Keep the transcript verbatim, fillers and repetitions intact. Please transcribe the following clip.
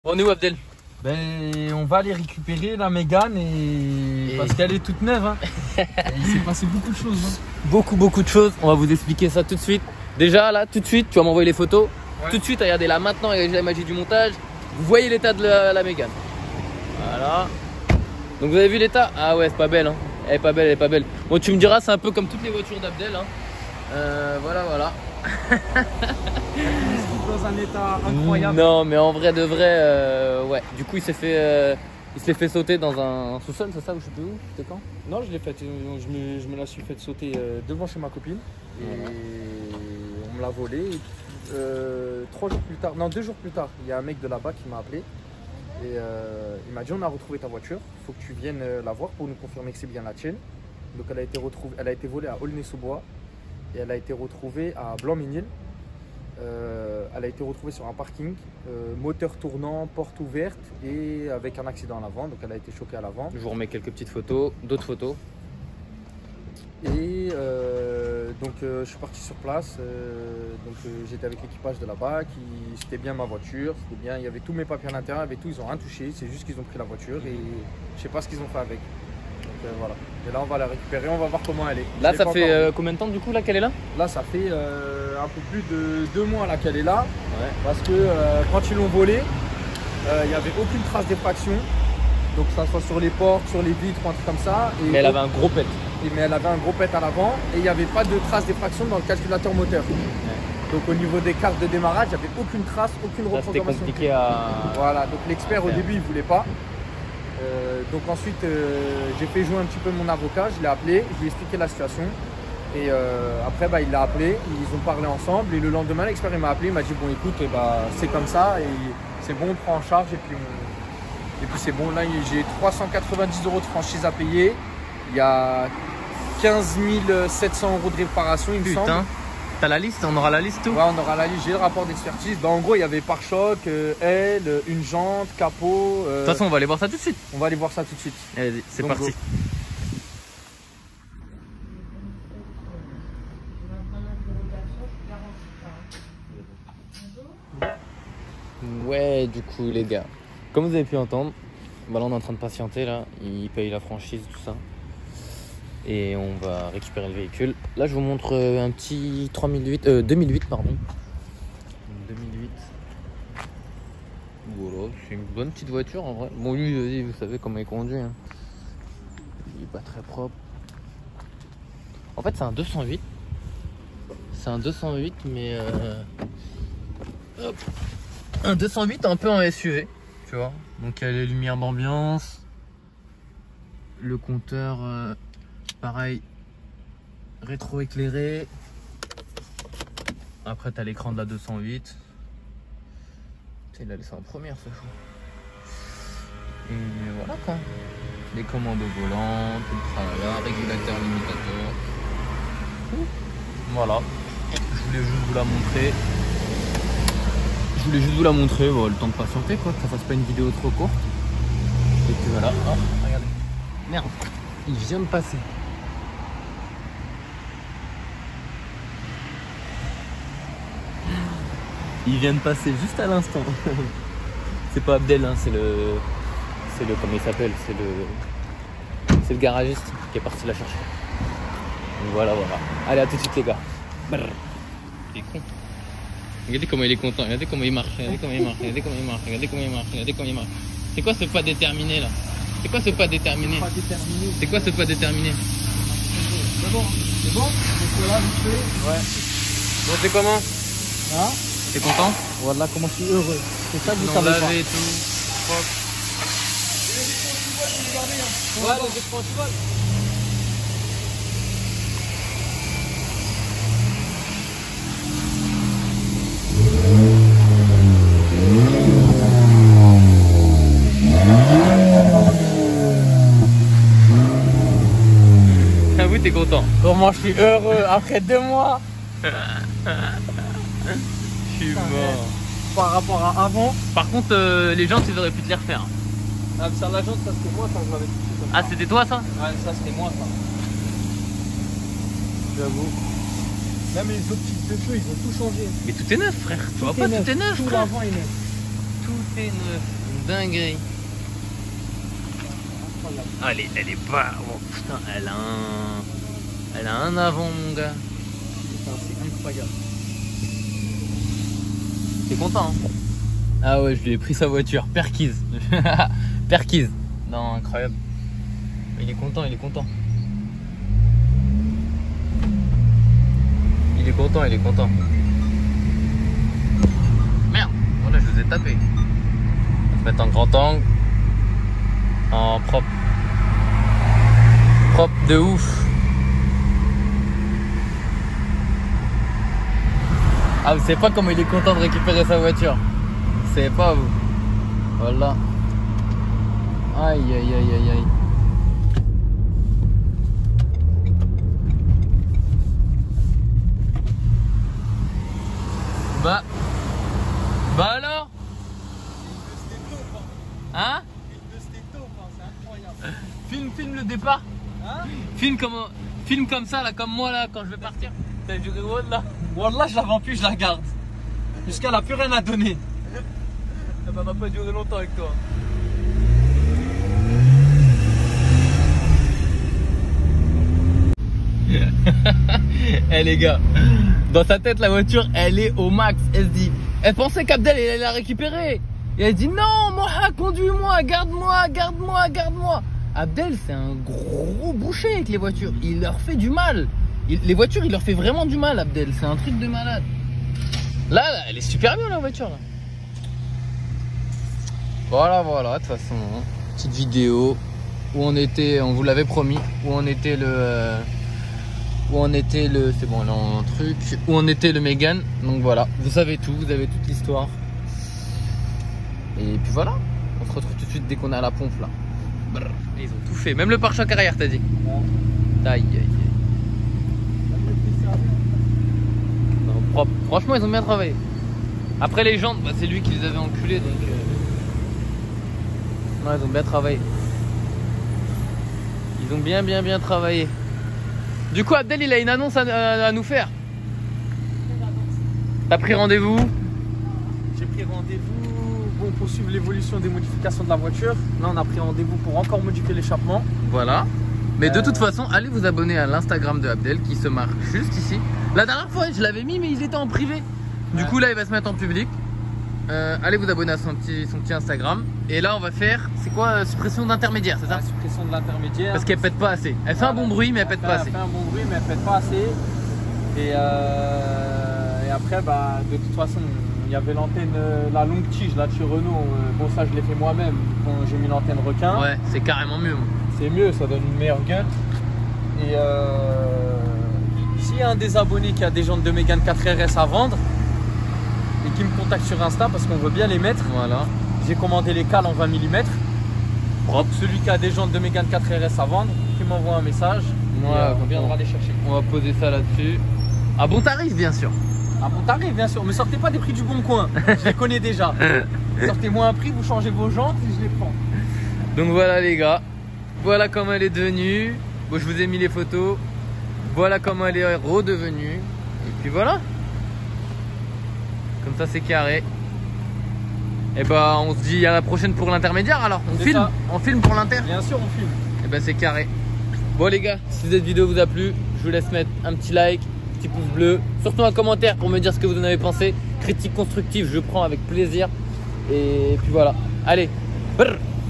On est où, Abdel? Ben, on va aller récupérer la Mégane et... Et... parce qu'elle est toute neuve. Hein. Il s'est passé beaucoup de choses. Hein. Beaucoup, beaucoup de choses. On va vous expliquer ça tout de suite. Déjà, là, tout de suite, tu vas m'envoyer les photos. Ouais. Tout de suite, regardez là, maintenant, regardez la magie du montage. Vous voyez l'état de la, la Mégane. Voilà. Donc, vous avez vu l'état? Ah ouais, c'est pas belle. Hein. Elle est pas belle, elle est pas belle. Bon, tu me diras, c'est un peu comme toutes les voitures d'Abdel. Hein. Euh, voilà, voilà. Dans un état incroyable. Non, mais en vrai de vrai, euh, ouais. Du coup, il s'est fait, euh, il s'est fait sauter dans un sous-sol, c'est ça, ou je sais plus où? C'était quand? Non, je l'ai fait. Je me, je me la suis fait sauter devant chez ma copine et voilà. On me l'a volé. Et, euh, trois jours plus tard, non, deux jours plus tard, il y a un mec de là-bas qui m'a appelé et euh, il m'a dit on a retrouvé ta voiture. Il faut que tu viennes la voir pour nous confirmer que c'est bien la tienne. Donc, elle a été retrouvée, elle a été volée à Aulnay-sous-Bois et elle a été retrouvée à Blanc-Ménil. Euh, elle a été retrouvée sur un parking, euh, moteur tournant, porte ouverte et avec un accident à l'avant, donc elle a été choquée à l'avant. Je vous remets quelques petites photos, d'autres photos. Et euh, donc euh, je suis parti sur place, euh, donc euh, j'étais avec l'équipage de là-bas, qui c'était bien ma voiture, c'était bien, il y avait tous mes papiers à l'intérieur, il y avait tout, ils ont rien touché, c'est juste qu'ils ont pris la voiture et je sais pas ce qu'ils ont fait avec. Donc euh, voilà. Et là on va la récupérer, on va voir comment elle est. Là ça fait euh, combien de temps du coup là qu'elle est là? Là ça fait euh, un peu plus de deux mois là qu'elle est là. Ouais. Parce que euh, quand ils l'ont volée, il euh, n'y avait aucune trace d'effraction. Donc ça soit sur les portes, sur les vitres ou un truc comme ça. Et mais elle avait un gros pet. Et, mais elle avait un gros pet à l'avant et il n'y avait pas de trace d'effraction dans le calculateur moteur. Ouais. Donc au niveau des cartes de démarrage, il n'y avait aucune trace, aucune reprogrammation. C'était compliqué à... Voilà, donc l'expert au début il ne voulait pas. Euh, donc ensuite euh, j'ai fait jouer un petit peu mon avocat, je l'ai appelé, je lui ai expliqué la situation et euh, après bah, il l'a appelé, ils ont parlé ensemble et le lendemain l'expert il m'a appelé, il m'a dit bon écoute eh bah, c'est comme ça et c'est bon, on prend en charge et puis, on... et puis c'est bon. Là j'ai trois cent quatre-vingt-dix euros de franchise à payer, il y a quinze mille sept cents euros de réparation il me semble. Putain. T'as la liste? On aura la liste tout? Ouais, on aura la liste, j'ai le rapport d'expertise. Bah, en gros, il y avait pare-choc, euh, aile, une jante, capot. Euh... De toute façon, on va aller voir ça tout de suite. On va aller voir ça tout de suite. Allez, c'est parti. Go. Ouais, du coup, les gars, comme vous avez pu entendre, bah là, on est en train de patienter là. Ils payent la franchise, tout ça. Et on va récupérer le véhicule. Là je vous montre un petit trois mille huit, euh, deux mille huit pardon. deux mille huit. Voilà, c'est une bonne petite voiture en vrai. Bon lui, vous savez comment il conduit. Hein. Il est pas très propre. En fait c'est un deux cent huit. C'est un deux cent huit mais euh... hop. Un deux cent huit un peu en S U V. Tu vois. Donc il y a les lumières d'ambiance. Le compteur... Euh... Pareil, rétro-éclairé. Après, tu as l'écran de la deux cent huit. Il a laissé en première, ce fou. Et voilà quoi. Les commandes au volant, tout le tralala, régulateur limitateur. Voilà. Je voulais juste vous la montrer. Je voulais juste vous la montrer. Bon, le temps de patienter, quoi, que ça fasse pas une vidéo trop courte. Et puis voilà. Oh, regardez. Merde. Il vient de passer. Il vient de passer juste à l'instant. C'est pas Abdel, hein, c'est le... C'est le... Comment il s'appelle? C'est le... C'est le garagiste qui est parti la chercher. Donc voilà, voilà. Allez, à tout de suite les gars. Brrr. Il est con. Regardez comment il est content, regardez comment il marche, regardez comment il marche, regardez comment il marche, regardez comment il marche, regardez comment il marche. C'est quoi ce pas déterminé là? C'est quoi ce pas déterminé? C'est quoi ce pas déterminé? C'est bon, c'est bon. Donc là, vite fait. Ouais. Bon, c'est comment? Hein? T'es content? Voilà comment je suis heureux. C'est ça que vous savez pas. Et tout. Ouais, les écrans anti-vol. Ah oui, t'es content. Comment je suis heureux après deux mois. Je suis mort. Par rapport à avant. Par contre, euh, les jantes, ils auraient pu te les refaire. Ah, ça, la jante, ça c'était moi quand je l'avais touché. Ah, c'était toi ça? Ouais, ça c'était moi ça. J'avoue. Même les autres types de feux, ils ont tout changé. Mais tout est neuf, frère. Tu Tout vois pas, neuf. tout est neuf, Tout frère. l'avant est neuf. tout est neuf. Une dinguerie. Ah, elle est, elle est pas. Oh, putain, elle a un. Elle a un avant, mon gars. Putain, c'est incroyable. T'es content, hein? Ah ouais, je lui ai pris sa voiture. Perquise. Perquise. Non, incroyable. Il est content, il est content. Il est content, il est content. Merde, voilà, je vous ai tapé. On va se mettre en grand angle. En propre. Propre de ouf. Ah, vous savez pas comment il est content de récupérer sa voiture. Vous savez pas, vous. Voilà. Aïe, aïe, aïe, aïe, aïe. Bah. Bah alors? Hein? Filme, filme le départ. Hein? Filme comme, filme comme ça, là, comme moi, là, quand je vais partir. T'as du reward, là? Wallah, je la vends plus, je la garde. Jusqu'à n'a plus rien à donner. Ça va pas durer longtemps avec toi. Eh les gars, dans sa tête la voiture elle est au max. Elle se dit, elle pensait qu'Abdel allait la récupérer. Et elle dit non, moi conduis-moi, garde-moi, garde-moi, garde-moi. Abdel c'est un gros boucher avec les voitures. Il leur fait du mal. Il, les voitures il leur fait vraiment du mal Abdel. C'est un truc de malade. Là, là elle est super bien la voiture là. Voilà voilà, de toute façon hein. Petite vidéo où on était, on vous l'avait promis, où on était le euh, où on était le, c'est bon là un truc, où on était le Mégane. Donc voilà, vous savez tout, vous avez toute l'histoire. Et puis voilà, on se retrouve tout de suite dès qu'on est à la pompe là. Brrr. Ils ont tout fait, même le pare-choc arrière t'as dit. Ouais. Aïe aïe aïe. Non, propre. Franchement ils ont bien travaillé. Après les jantes, bah, c'est lui qui les avait enculés donc euh... non, ils ont bien travaillé. Ils ont bien bien bien travaillé. Du coup Abdel il a une annonce à, à, à nous faire. T'as pris rendez-vous? J'ai pris rendez-vous bon, pour suivre l'évolution des modifications de la voiture. Là on a pris rendez-vous pour encore modifier l'échappement. Voilà. Mais euh... de toute façon allez vous abonner à l'Instagram de Abdel qui se marque juste ici. La dernière fois je l'avais mis mais il était en privé. Du ouais. coup là il va se mettre en public. Euh, allez vous abonner à son petit, son petit Instagram. Et là on va faire, c'est quoi, euh, suppression d'intermédiaire, c'est ça? La suppression de l'intermédiaire. Parce qu'elle pète pas assez. Elle fait un bon bruit mais elle pète pas assez. Elle fait un bon bruit mais elle pète pas assez. Et, euh, et après bah de toute façon il y avait l'antenne, la longue tige là de chez Renault. Bon ça je l'ai fait moi-même quand j'ai mis l'antenne requin. Ouais c'est carrément mieux. C'est mieux, ça donne une meilleure gueule. Et euh, s'il y a un des abonnés qui a des jantes de Mégane quatre R S à vendre et qui me contacte sur Insta parce qu'on veut bien les mettre. Voilà. J'ai commandé les cales en vingt millimètres. Propre. Celui qui a des jantes de Mégane quatre R S à vendre, qui m'envoie un message. Ouais, euh, on viendra les chercher. On va poser ça là-dessus. À bon tarif, bien sûr. À bon tarif, bien sûr. Mais sortez pas des prix du Bon Coin. Je les connais déjà. Sortez-moi un prix, vous changez vos jantes et je les prends. Donc voilà les gars. Voilà comment elle est devenue. Bon, je vous ai mis les photos. Voilà comment elle est redevenue. Et puis voilà. Comme ça c'est carré. Et bah on se dit à la prochaine pour l'intermédiaire alors. On filme ça. On filme pour l'inter. Bien sûr on filme. Et bah c'est carré. Bon les gars, si cette vidéo vous a plu, je vous laisse mettre un petit like, petit pouce bleu, surtout un commentaire pour me dire ce que vous en avez pensé. Critique constructive, je prends avec plaisir. Et puis voilà. Allez, brrr.